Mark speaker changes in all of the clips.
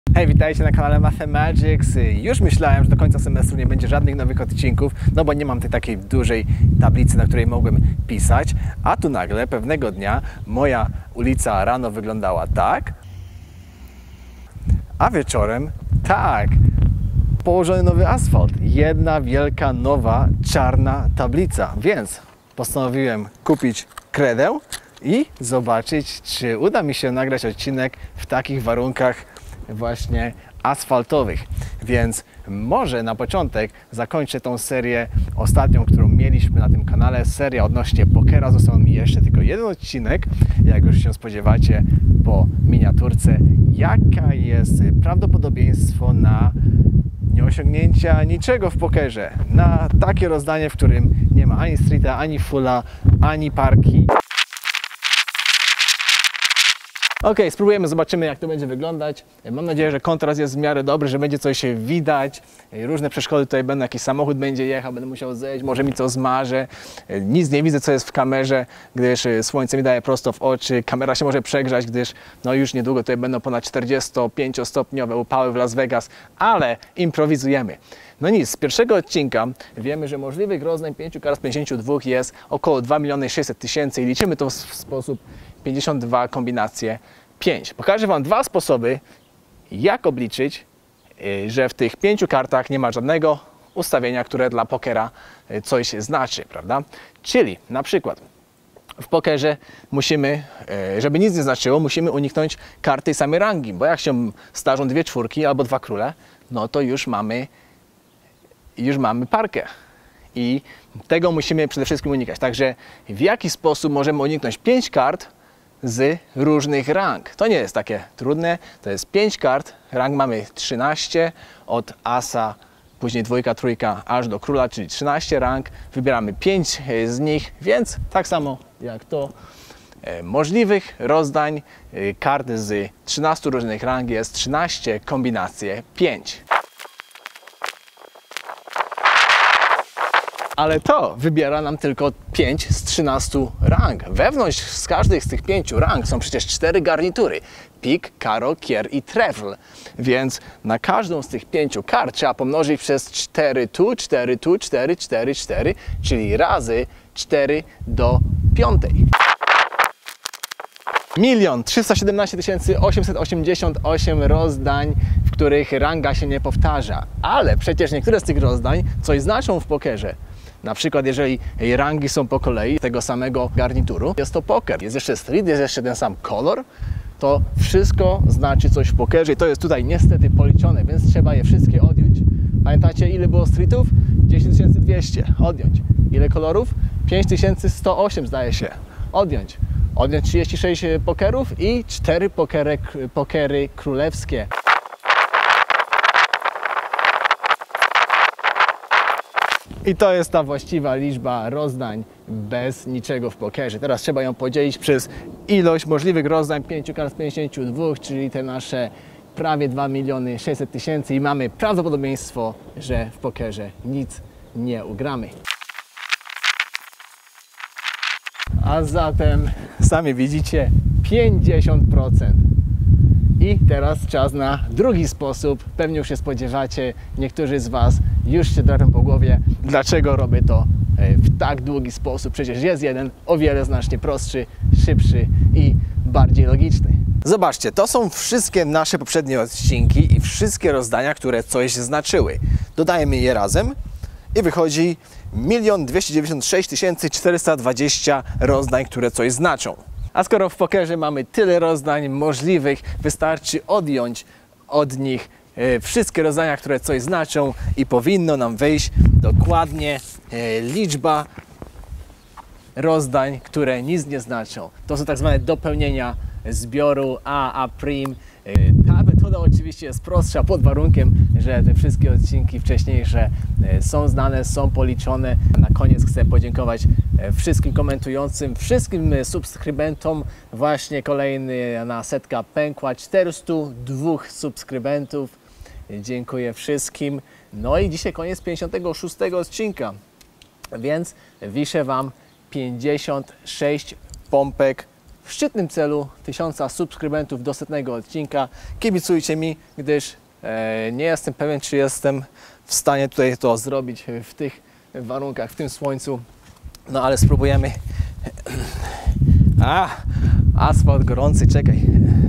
Speaker 1: Hej, witajcie na kanale Mathemagics. Już myślałem, że do końca semestru nie będzie żadnych nowych odcinków, no bo nie mam tej takiej dużej tablicy, na której mogłem pisać. A tu nagle pewnego dnia moja ulica rano wyglądała tak, a wieczorem tak. Położony nowy asfalt. Jedna wielka, nowa, czarna tablica. Więc postanowiłem kupić kredę i zobaczyć, czy uda mi się nagrać odcinek w takich warunkach właśnie asfaltowych. Więc może na początek zakończę tą serię ostatnią, którą mieliśmy na tym kanale. Seria odnośnie pokera. Został mi jeszcze tylko jeden odcinek, jak już się spodziewacie po miniaturce. Jaka jest prawdopodobieństwo na nieosiągnięcia niczego w pokerze? Na takie rozdanie, w którym nie ma ani streeta, ani fulla, ani parki. Ok, spróbujemy, zobaczymy, jak to będzie wyglądać. Mam nadzieję, że kontrast jest w miarę dobry, że będzie coś widać. Różne przeszkody tutaj będą, jakiś samochód będzie jechał, będę musiał zejść, może mi to zmarzy. Nic nie widzę, co jest w kamerze, gdyż słońce mi daje prosto w oczy. Kamera się może przegrzać, gdyż no już niedługo tutaj będą ponad 45-stopniowe upały w Las Vegas, ale improwizujemy. No nic, z pierwszego odcinka wiemy, że możliwych rozdań 5 kart z 52 jest około 2 600 000 i liczymy to w sposób 52 kombinacje 5. Pokażę Wam dwa sposoby, jak obliczyć, że w tych 5 kartach nie ma żadnego ustawienia, które dla pokera coś znaczy, prawda? Czyli na przykład w pokerze musimy, żeby nic nie znaczyło, musimy uniknąć karty samej rangi, bo jak się starzą dwie czwórki albo dwa króle, no to już mamy parkę. I tego musimy przede wszystkim unikać. Także w jaki sposób możemy uniknąć 5 kart z różnych rang? To nie jest takie trudne. To jest 5 kart. Rang mamy 13 od asa, później dwójka, trójka, aż do króla, czyli 13 rang. Wybieramy 5 z nich, więc tak samo jak to. Możliwych rozdań kart z 13 różnych rang jest 13 kombinacje 5. Ale to wybiera nam tylko 5 z 13 rang. Wewnątrz z każdej z tych 5 rang są przecież 4 garnitury. Pik, karo, kier i trefl. Więc na każdą z tych 5 kart trzeba pomnożyć przez 4 tu, 4 tu, 4, 4, 4, czyli razy 4 do 5. 1 317 888 rozdań, w których ranga się nie powtarza. Ale przecież niektóre z tych rozdań coś znaczą w pokerze. Na przykład jeżeli rangi są po kolei tego samego garnituru, jest to poker. Jest jeszcze street, jest jeszcze ten sam kolor, to wszystko znaczy coś w pokerze i to jest tutaj niestety policzone, więc trzeba je wszystkie odjąć. Pamiętacie, ile było streetów? 10 200. Odjąć. Ile kolorów? 5108 zdaje się. Odjąć. Odjąć 36 pokerów i 4 pokery królewskie. I to jest ta właściwa liczba rozdań bez niczego w pokerze. Teraz trzeba ją podzielić przez ilość możliwych rozdań 5 kart z 52, czyli te nasze prawie 2 600 000 i mamy prawdopodobieństwo, że w pokerze nic nie ugramy. A zatem sami widzicie 50%. I teraz czas na drugi sposób. Pewnie już się spodziewacie, niektórzy z Was już się drapią po głowie, dlaczego robię to w tak długi sposób. Przecież jest jeden o wiele znacznie prostszy, szybszy i bardziej logiczny. Zobaczcie, to są wszystkie nasze poprzednie odcinki i wszystkie rozdania, które coś znaczyły. Dodajemy je razem i wychodzi 1 296 420 rozdań, które coś znaczą. A skoro w pokerze mamy tyle rozdań możliwych, wystarczy odjąć od nich wszystkie rozdania, które coś znaczą i powinno nam wyjść dokładnie liczba rozdań, które nic nie znaczą. To są tak zwane dopełnienia zbioru A prim. Ta metoda oczywiście jest prostsza pod warunkiem, że te wszystkie odcinki wcześniejsze są znane, są policzone. Na koniec chcę podziękować wszystkim komentującym, wszystkim subskrybentom. Właśnie kolejna setka pękła, 402 subskrybentów. Dziękuję wszystkim. No i dzisiaj koniec 56 odcinka, więc wiszę Wam 56 pompek w szczytnym celu 1000 subskrybentów do 100 odcinka. Kibicujcie mi, gdyż nie jestem pewien, czy jestem w stanie tutaj to zrobić w tych warunkach, w tym słońcu. No ale spróbujemy. Asfalt gorący, czekaj.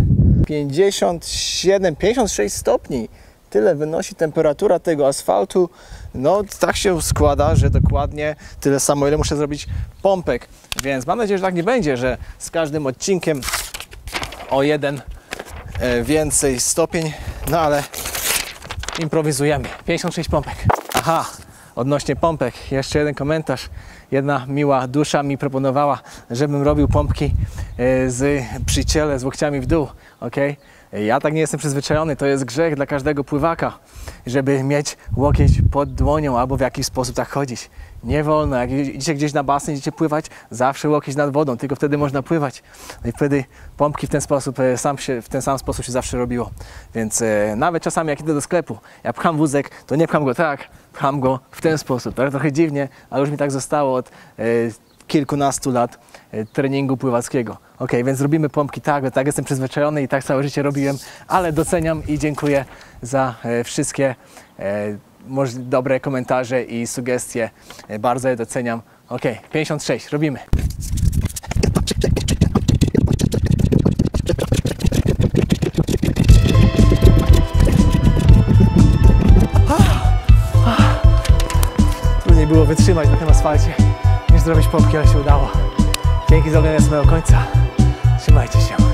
Speaker 1: 57, 56 stopni. Tyle wynosi temperatura tego asfaltu. No tak się składa, że dokładnie tyle samo, ile muszę zrobić pompek. Więc mam nadzieję, że tak nie będzie, że z każdym odcinkiem o 1 więcej stopień. No ale improwizujemy. 56 pompek. Aha, odnośnie pompek, jeszcze jeden komentarz. Jedna miła dusza mi proponowała, żebym robił pompki z przyciele, z łokciami w dół. Okay? Ja tak nie jestem przyzwyczajony, to jest grzech dla każdego pływaka, żeby mieć łokieć pod dłonią albo w jakiś sposób tak chodzić. Nie wolno, jak idziecie gdzieś na basen, idziecie pływać, zawsze łokieć nad wodą, tylko wtedy można pływać. No i wtedy pompki w ten sposób, w ten sam sposób się zawsze robiło. Więc nawet czasami jak idę do sklepu, ja pcham wózek, to nie pcham go tak, pcham go w ten sposób. Tak trochę dziwnie, ale już mi tak zostało od kilkunastu lat treningu pływackiego. Ok, więc robimy pompki tak, bo tak jestem przyzwyczajony i tak całe życie robiłem, ale doceniam i dziękuję za wszystkie dobre komentarze i sugestie. Bardzo je doceniam. Ok, 56, robimy. Trudniej było wytrzymać na tym asfalcie niż zrobić pompki, ale się udało. Dzięki za oglądanie samego końca. Trzymajcie się.